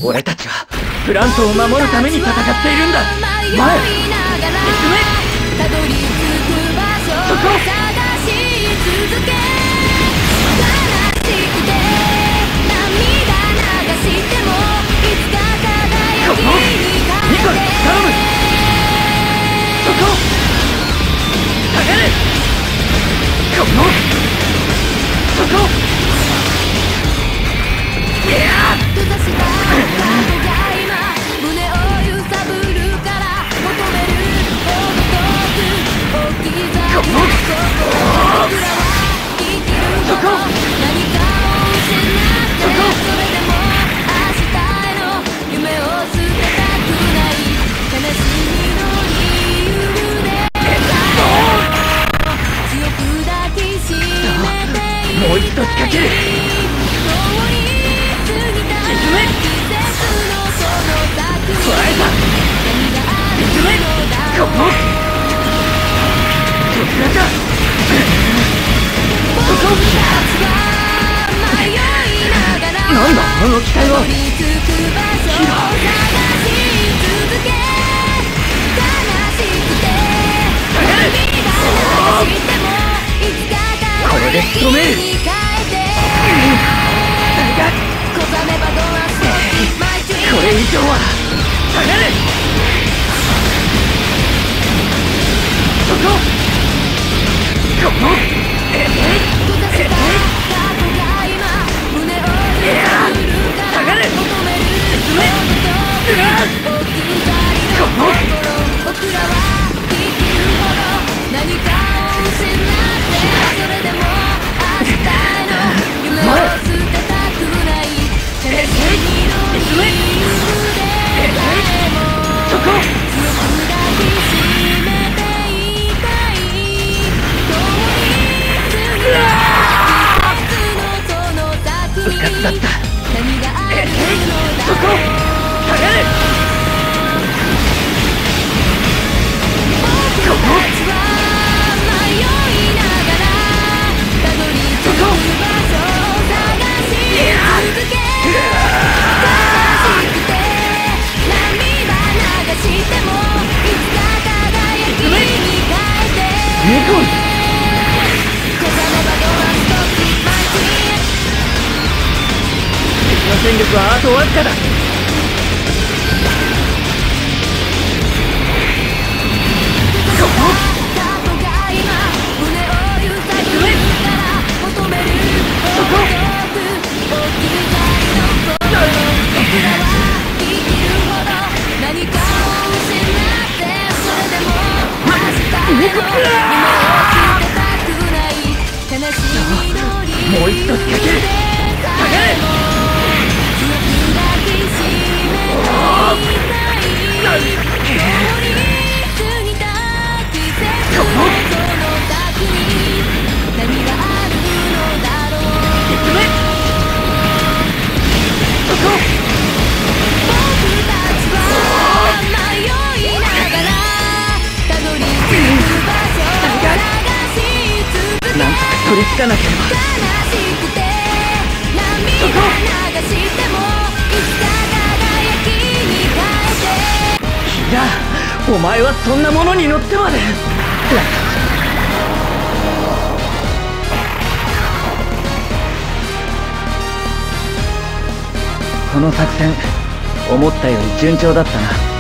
俺たちはプラントを守るために戦っているんだ。前進め。そこ。ニコル頼む。そこ。下がれ。このそこ。いやもう一度仕掛ける。沈め。捉えた。沈め。このそちらか。そこ。なんだあの機体は。キラ下がれ。これで仕留める。これ以上は下がれ。そこ。この下がれ。進め。このうかつだった。そこ下がれ。このそこニコル。敵の戦力はあとわずかだ。ここそこ。もう一度仕掛ける。下がれ。なんとか取りつかなければ。そこ。キラー、お前はそんなものに乗ってまで。この作戦思ったより順調だったな。